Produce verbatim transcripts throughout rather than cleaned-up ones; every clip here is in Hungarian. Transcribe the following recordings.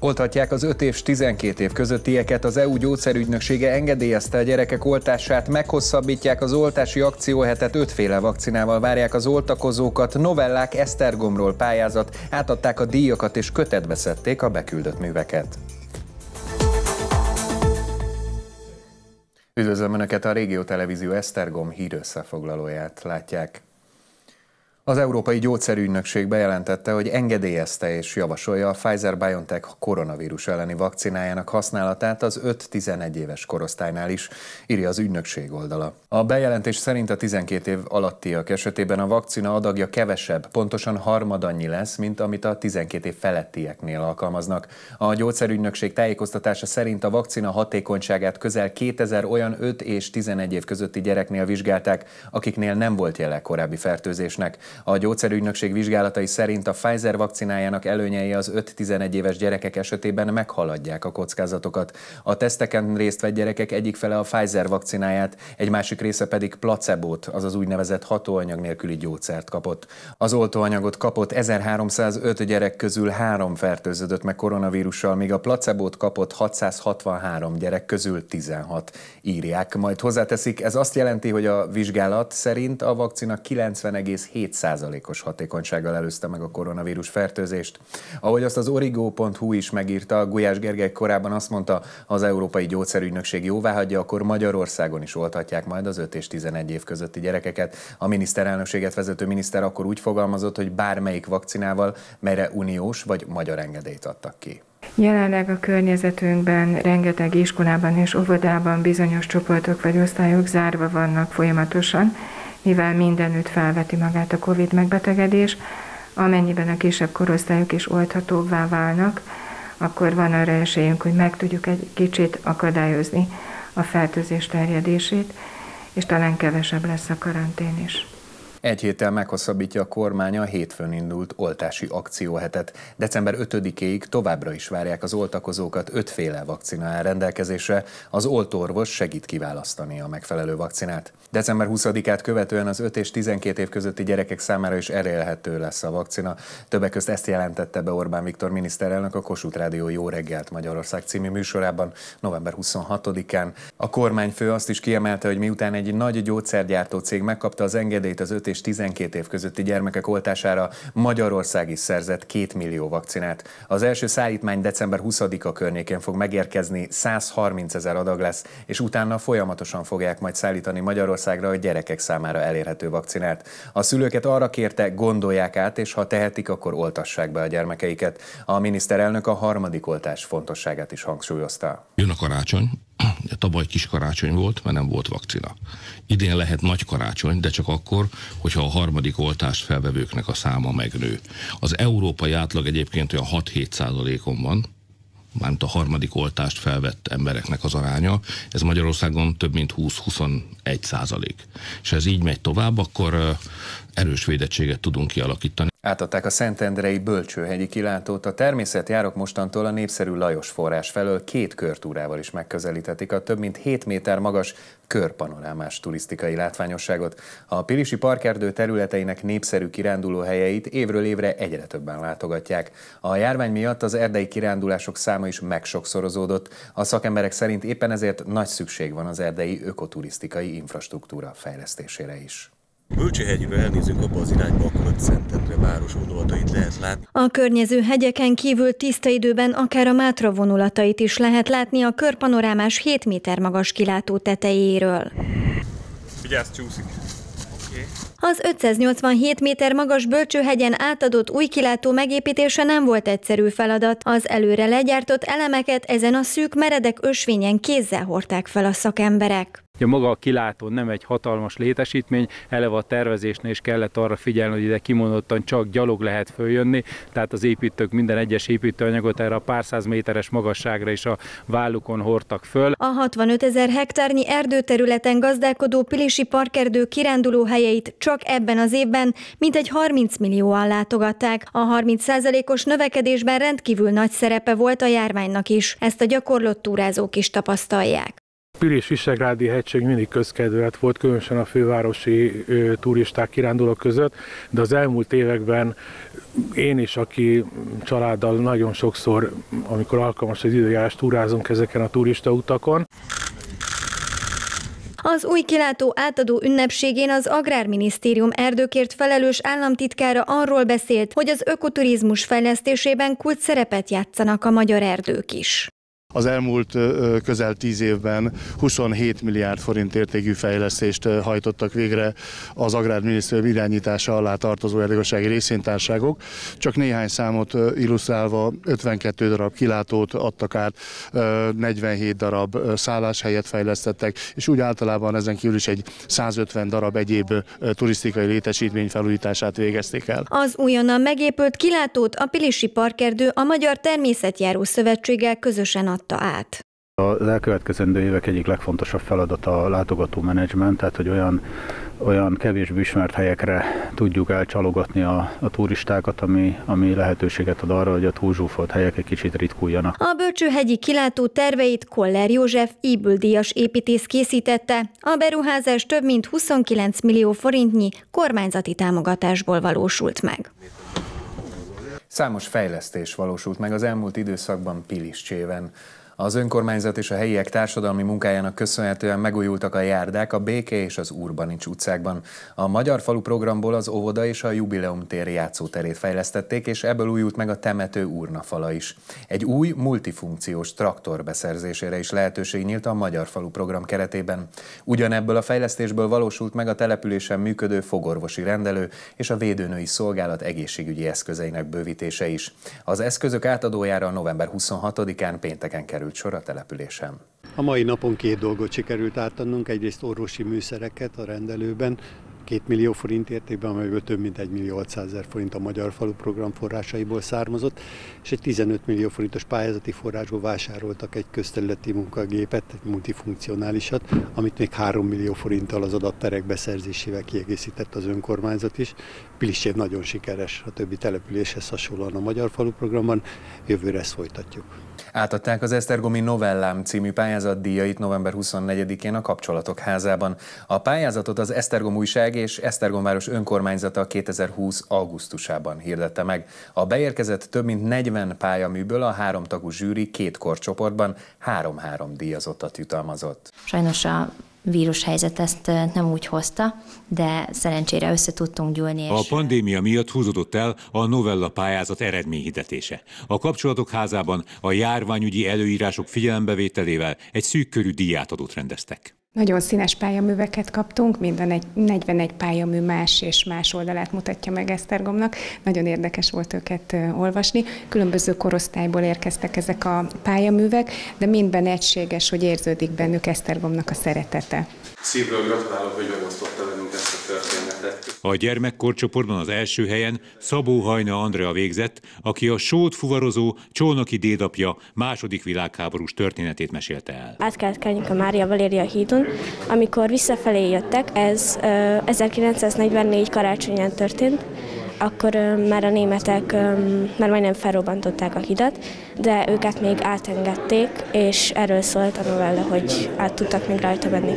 Oltatják az öt és tizenkét év közöttieket, az é u gyógyszerügynöksége engedélyezte a gyerekek oltását, meghosszabbítják az oltási akcióhetet, ötféle vakcinával várják az oltakozókat, novellák Esztergomról pályázat, átadták a díjakat és kötetbe szedték a beküldött műveket. Üdvözlöm Önöket, a Régió Televízió Esztergom hírösszefoglalóját látják. Az Európai Gyógyszerügynökség bejelentette, hogy engedélyezte és javasolja a Pfizer-BioNTech koronavírus elleni vakcinájának használatát az öt-tizenegy éves korosztálynál is, írja az ügynökség oldala. A bejelentés szerint a tizenkét év alattiak esetében a vakcina adagja kevesebb, pontosan harmadannyi lesz, mint amit a tizenkét év felettieknél alkalmaznak. A gyógyszerügynökség tájékoztatása szerint a vakcina hatékonyságát közel kétezer olyan öt és tizenegy év közötti gyereknél vizsgálták, akiknél nem volt jele korábbi fertőzésnek. A gyógyszerügynökség vizsgálatai szerint a Pfizer vakcinájának előnyei az öt-tizenegy éves gyerekek esetében meghaladják a kockázatokat. A teszteken részt vett gyerekek egyik fele a Pfizer vakcináját, egy másik része pedig placebót, azaz úgynevezett hatóanyag nélküli gyógyszert kapott. Az oltóanyagot kapott ezerháromszázöt gyerek közül három fertőződött meg koronavírussal, míg a placebót kapott hatszázhatvanhárom gyerek közül tizenhat, írják. Majd hozzáteszik, ez azt jelenti, hogy a vizsgálat szerint a vakcina kilencven egész hét százalékos hatékonysággal előzte meg a koronavírus fertőzést. Ahogy azt az origo pont hu is megírta, Gulyás Gergely korábban azt mondta, ha az Európai Gyógyszerügynökség jóváhagyja, akkor Magyarországon is oltatják majd az öt és tizenegy év közötti gyerekeket. A miniszterelnökséget vezető miniszter akkor úgy fogalmazott, hogy bármelyik vakcinával, melyre uniós vagy magyar engedélyt adtak ki. Jelenleg a környezetünkben rengeteg iskolában és óvodában bizonyos csoportok vagy osztályok zárva vannak folyamatosan, mivel mindenütt felveti magát a Covid megbetegedés, amennyiben a kisebb korosztályok is oldhatóbbá válnak, akkor van arra esélyünk, hogy meg tudjuk egy kicsit akadályozni a fertőzés terjedését, és talán kevesebb lesz a karantén is. Egy héttel meghosszabbítja a kormány a hétfőn indult oltási akcióhetet. december ötödikéig továbbra is várják az oltakozókat, ötféle vakcina áll rendelkezésre, az oltóorvos segít kiválasztani a megfelelő vakcinát. december huszadikát követően az öt és tizenkét év közötti gyerekek számára is elérhető lesz a vakcina. Többek közt ezt jelentette be Orbán Viktor miniszterelnök a Kossuth Rádió Jó reggelt Magyarország című műsorában november huszonhatodikán. A kormányfő azt is kiemelte, hogy miután egy nagy gyógyszergyártó cég megkapta az engedélyt az öt és tizenkét év közötti gyermekek oltására, Magyarország is szerzett két millió vakcinát. Az első szállítmány december huszadika környékén fog megérkezni, százharmincezer adag lesz, és utána folyamatosan fogják majd szállítani Magyarországra a gyerekek számára elérhető vakcinát. A szülőket arra kérte, gondolják át, és ha tehetik, akkor oltassák be a gyermekeiket. A miniszterelnök a harmadik oltás fontosságát is hangsúlyozta. Jön a karácsony. Tavaly kis karácsony volt, mert nem volt vakcina. Idén lehet nagy karácsony, de csak akkor, hogyha a harmadik oltást felvevőknek a száma megnő. Az európai átlag egyébként olyan hat-hét százalékon van, mármint a harmadik oltást felvett embereknek az aránya, ez Magyarországon több mint húsz-huszonegy százalék. És ha ez így megy tovább, akkor erős védettséget tudunk kialakítani. Átadták a Szentendrei Bölcsőhegyi kilátót. A természetjárók mostantól a népszerű Lajos forrás felől két körtúrával is megközelíthetik a több mint hét méter magas körpanorámás turisztikai látványosságot. A Pilisi Parkerdő területeinek népszerű kirándulóhelyeit évről évre egyre többen látogatják. A járvány miatt az erdei kirándulások száma is megsokszorozódott. A szakemberek szerint éppen ezért nagy szükség van az erdei ökoturisztikai infrastruktúra fejlesztésére is. Bölcsőhegyről elnézünk abba az irányba, akkor ott Szentendre város vonulatait lehet látni. A környező hegyeken kívül tiszta időben akár a Mátra vonulatait is lehet látni a körpanorámás hét méter magas kilátó tetejéről. Vigyázz, csúszik! Okay. Az ötszáznyolcvanhét méter magas Bölcsőhegyen átadott új kilátó megépítése nem volt egyszerű feladat. Az előre legyártott elemeket ezen a szűk, meredek ösvényen kézzel hordták fel a szakemberek. Ja, maga a kilátó nem egy hatalmas létesítmény, eleve a tervezésnél is kellett arra figyelni, hogy ide kimondottan csak gyalog lehet följönni, tehát az építők minden egyes építőanyagot erre a pár száz méteres magasságra is a vállukon hordtak föl. A hatvanötezer hektárnyi erdőterületen gazdálkodó Pilisi Parkerdő kirándulóhelyeit csak ebben az évben mintegy harminc millióan látogatták. A harminc százalékos növekedésben rendkívül nagy szerepe volt a járványnak is. Ezt a gyakorlott túrázók is tapasztalják. Pilis-Visegrádi hegység mindig közkedvelt volt, különösen a fővárosi ö, turisták, kirándulók között, de az elmúlt években én is, aki családdal nagyon sokszor, amikor alkalmas az időjárás, túrázunk ezeken a turistautakon. Az új kilátó átadó ünnepségén az Agrárminisztérium erdőkért felelős államtitkára arról beszélt, hogy az ökoturizmus fejlesztésében kulcs szerepet játszanak a magyar erdők is. Az elmúlt közel tíz évben huszonhét milliárd forint értékű fejlesztést hajtottak végre az Agrárminisztérium irányítása alá tartozó erdőgazdasági részvénytársaságok. Csak néhány számot illusztrálva ötvenkettő darab kilátót adtak át, negyvenhét darab szálláshelyet fejlesztettek, és úgy általában ezen kívül is egy százötven darab egyéb turisztikai létesítmény felújítását végezték el. Az újonnan megépült kilátót a Pilisi Parkerdő a Magyar Természetjáró Szövetséggel közösen adta át. Az elkövetkezendő évek egyik legfontosabb feladata a látogatómenedzsment, tehát hogy olyan, olyan kevésbé ismert helyekre tudjuk elcsalogatni a, a turistákat, ami, ami lehetőséget ad arra, hogy a túlzsúfolt helyek egy kicsit ritkuljanak. A bölcsőhegyi kilátó terveit Koller József Ybl-díjas építész készítette. A beruházás több mint huszonkilenc millió forintnyi kormányzati támogatásból valósult meg. Számos fejlesztés valósult meg az elmúlt időszakban Piliscséven. Az önkormányzat és a helyiek társadalmi munkájának köszönhetően megújultak a járdák a Béke és az Urbanics utcákban. A Magyar Falu programból az óvoda és a Jubileum tér játszóterét fejlesztették, és ebből újult meg a temető urnafala is. Egy új multifunkciós traktor beszerzésére is lehetőség nyílt a Magyar Falu program keretében. Ugyanebből a fejlesztésből valósult meg a településen működő fogorvosi rendelő és a védőnői szolgálat egészségügyi eszközeinek bővítése is. Az eszközök átadójára november huszonhatodikán pénteken került sor a településen. A mai napon két dolgot sikerült átadnunk, egyrészt orvosi műszereket a rendelőben, két millió forint értékben, amelyből több mint egy millió hatszázezer forint a Magyar Falu program forrásaiból származott, és egy tizenöt millió forintos pályázati forrásból vásároltak egy közterületi munkagépet, egy multifunkcionálisat, amit még három millió forinttal az adapterek beszerzésével kiegészített az önkormányzat is. Piliscsév nagyon sikeres a többi településhez hasonlóan a Magyar Falu programban, jövőre ezt folytatjuk. Átadták az Esztergomi Novellám című pályázat díjait november huszonnegyedikén a Kapcsolatok Házában. A pályázatot az Esztergom Újság és Esztergomváros önkormányzata kétezer-húsz augusztusában hirdette meg. A beérkezett több mint negyven pályaműből a háromtagú zsűri két korcsoportban három-három díjazottat jutalmazott. Sajnos a vírushelyzet ezt nem úgy hozta, de szerencsére össze tudtunk gyúlni. A pandémia miatt húzódott el a novella pályázat eredményhirdetése. A Kapcsolatok Házában a járványügyi előírások figyelembevételével egy szűk körű díjátadót rendeztek. Nagyon színes pályaműveket kaptunk, minden egy negyvenegy pályamű más és más oldalát mutatja meg Esztergomnak. Nagyon érdekes volt őket olvasni. Különböző korosztályból érkeztek ezek a pályaművek, de mindben egységes, hogy érződik bennük Esztergomnak a szeretete. Szívből gratulálok, hogy megosztotta velünk ezt a történetet. A gyermekkorcsoportban az első helyen Szabó Hajna Andrea végzett, aki a sót fuvarozó csónoki dédapja második világháborús történetét mesélte el. Át kellett kelnünk a Mária Valéria hídon, amikor visszafelé jöttek, ez ezerkilencszáznegyvennégy karácsonyán történt, akkor már a németek már majdnem felrobbantották a hidat, de őket még átengedték, és erről szólt a novella, hogy át tudtak még rajta menni.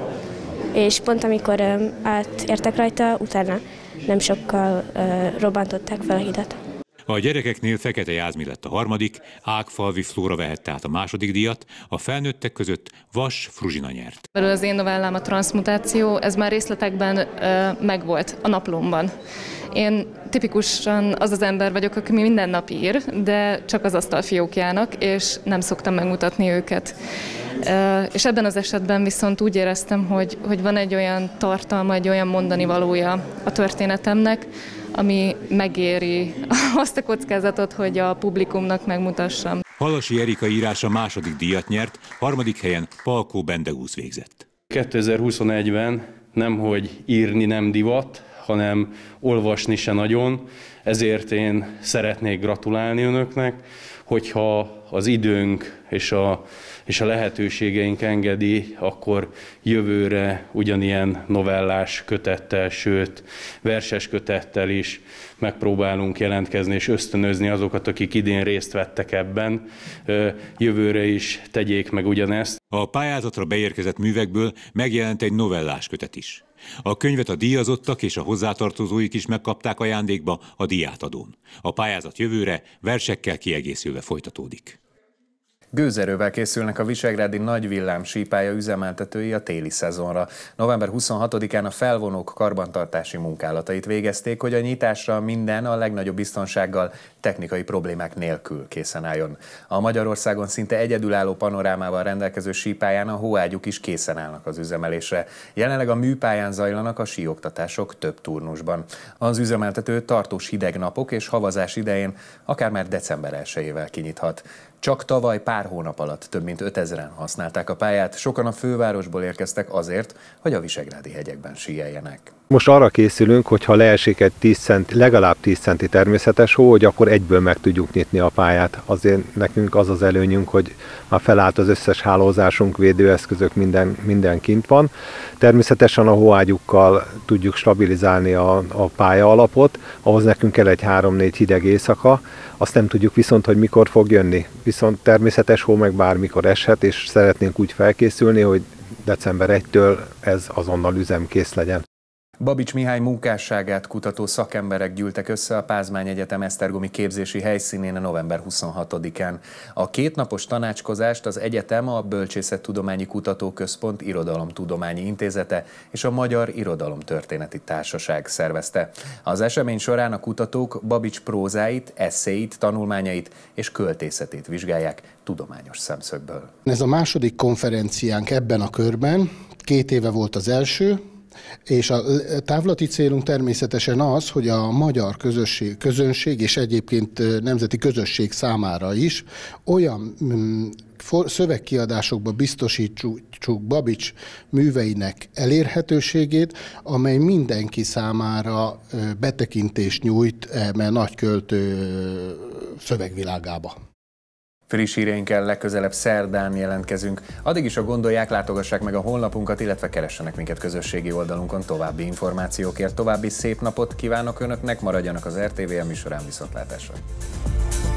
És pont amikor átértek rajta, utána nem sokkal robbantották fel a hidat. A gyerekeknél Fekete Jászmi lett a harmadik, Ágfalvi Flóra vehette át a második díjat, a felnőttek között Vas Fruzsina nyert. Az én novellám a transzmutáció, ez már részletekben ö, megvolt a naplomban. Én tipikusan az az ember vagyok, aki minden nap ír, de csak az asztalfiókjának, és nem szoktam megmutatni őket. És ebben az esetben viszont úgy éreztem, hogy, hogy van egy olyan tartalma, egy olyan mondani valója a történetemnek, ami megéri azt a kockázatot, hogy a publikumnak megmutassam. Halasi Erika írása második díjat nyert, harmadik helyen Palkó Bendegúz végzett. kétezer-huszonegyben nemhogy írni nem divat, hanem olvasni se nagyon, ezért én szeretnék gratulálni önöknek, hogyha az időnk és a, és a lehetőségeink engedi, akkor jövőre ugyanilyen novellás kötettel, sőt verses kötettel is megpróbálunk jelentkezni és ösztönözni azokat, akik idén részt vettek ebben. Jövőre is tegyék meg ugyanezt. A pályázatra beérkezett művekből megjelent egy novellás kötet is. A könyvet a díjazottak és a hozzátartozóik is megkapták ajándékba a díjátadón. A pályázat jövőre versekkel kiegészülve folytatódik. Gőzerővel készülnek a visegrádi nagy villám sípálya üzemeltetői a téli szezonra. november huszonhatodikán a felvonók karbantartási munkálatait végezték, hogy a nyitásra minden a legnagyobb biztonsággal, technikai problémák nélkül készen álljon. A Magyarországon szinte egyedülálló panorámával rendelkező sípályán a hóágyuk is készen állnak az üzemelésre. Jelenleg a műpályán zajlanak a síoktatások több turnusban. Az üzemeltető tartós hideg napok és havazás idején akár már december elsejével kinyithat. Csak tavaly pár hónap alatt több mint ötezren használták a pályát, sokan a fővárosból érkeztek azért, hogy a visegrádi hegyekben síeljenek. Most arra készülünk, hogy ha leesik egy tíz centi, legalább tíz centi természetes hó, hogy akkor egyből meg tudjuk nyitni a pályát. Azért nekünk az az előnyünk, hogy már felállt az összes hálózásunk, védőeszközök, minden, minden kint van. Természetesen a hóágyukkal tudjuk stabilizálni a, a pálya alapot, ahhoz nekünk kell egy három-négy hideg éjszaka, azt nem tudjuk viszont, hogy mikor fog jönni. Viszont természetes hó meg bármikor eshet, és szeretnénk úgy felkészülni, hogy december elsejétől ez azonnal üzemkész legyen. Babics Mihály munkásságát kutató szakemberek gyűltek össze a Pázmány Egyetem esztergomi képzési helyszínén november huszonhatodikán. A kétnapos tanácskozást az egyetem, a Bölcsészettudományi Kutatóközpont Irodalomtudományi Intézete és a Magyar Irodalomtörténeti Társaság szervezte. Az esemény során a kutatók Babics prózáit, esszéit, tanulmányait és költészetét vizsgálják tudományos szemszögből. Ez a második konferenciánk ebben a körben, két éve volt az első, és a távlati célunk természetesen az, hogy a magyar közösség, közönség és egyébként nemzeti közösség számára is olyan szövegkiadásokba biztosítsuk Babics műveinek elérhetőségét, amely mindenki számára betekintést nyújt eme nagy költő szövegvilágába. Friss híreinkkel legközelebb szerdán jelentkezünk. Addig is, ha gondolják, látogassák meg a honlapunkat, illetve keressenek minket közösségi oldalunkon további információkért. További szép napot kívánok Önöknek, maradjanak az er té vé műsorán, viszontlátásra!